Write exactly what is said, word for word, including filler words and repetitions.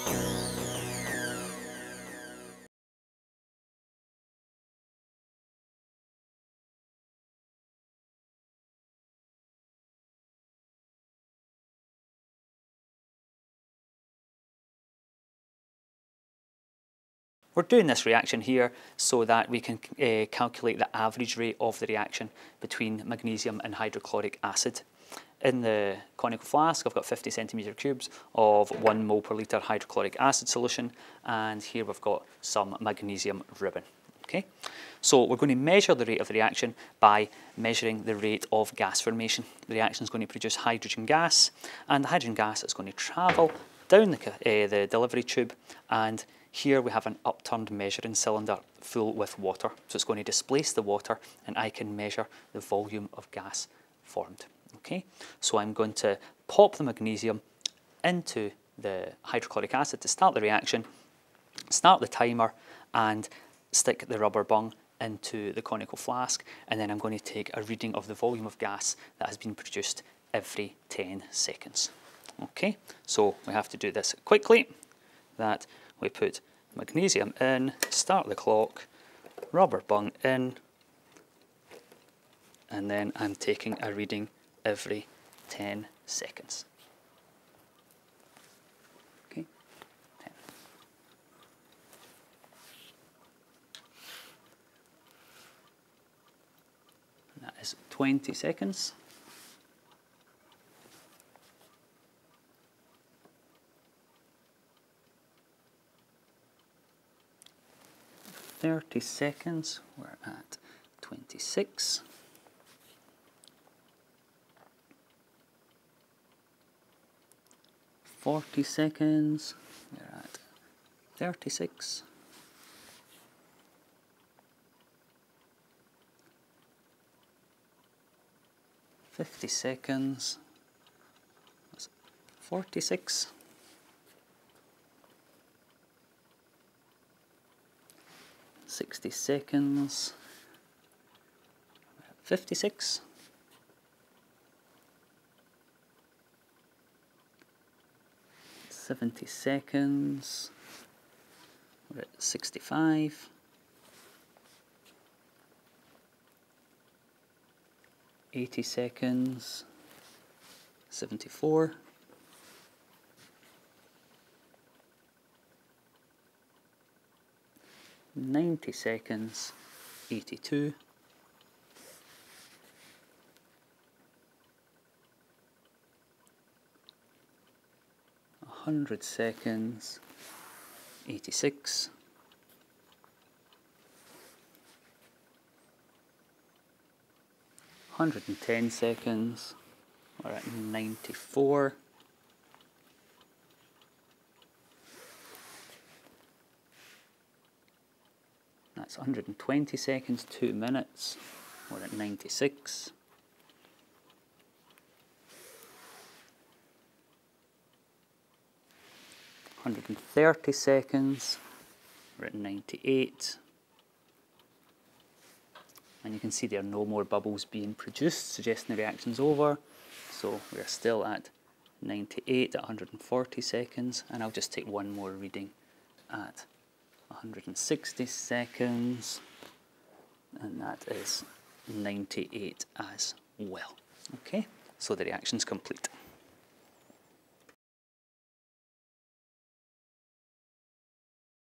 We're doing this reaction here so that we can uh, calculate the average rate of the reaction between magnesium and hydrochloric acid. In the conical flask, I've got fifty centimetre cubes of one mole per litre hydrochloric acid solution, and here we've got some magnesium ribbon. Okay, so we're going to measure the rate of the reaction by measuring the rate of gas formation. The reaction is going to produce hydrogen gas, and the hydrogen gas is going to travel down the, uh, the delivery tube, and here we have an upturned measuring cylinder full with water. So it's going to displace the water, and I can measure the volume of gas formed. Okay, so I'm going to pop the magnesium into the hydrochloric acid to start the reaction, start the timer, and stick the rubber bung into the conical flask, and then I'm going to take a reading of the volume of gas that has been produced every ten seconds. Okay, so we have to do this quickly. That we put magnesium in, start the clock, rubber bung in, and then I'm taking a reading every ten seconds. Okay, ten. And that is twenty seconds. thirty seconds, we're at twenty-six. forty seconds, we're at thirty-six. fifty seconds, that's forty-six. sixty seconds, fifty-six. seventy seconds, we're at sixty-five. eighty seconds, seventy-four. ninety seconds, eighty-two. one hundred seconds, eighty-six. one hundred ten seconds, we're at ninety-four. That's one hundred twenty seconds, two minutes, we're at ninety-six. one hundred thirty seconds, we're at ninety-eight. And you can see there are no more bubbles being produced, suggesting the reaction's over. So we're still at ninety-eight at one hundred forty seconds, and I'll just take one more reading at one hundred sixty seconds, and that is ninety-eight as well. Okay, so the reaction's complete.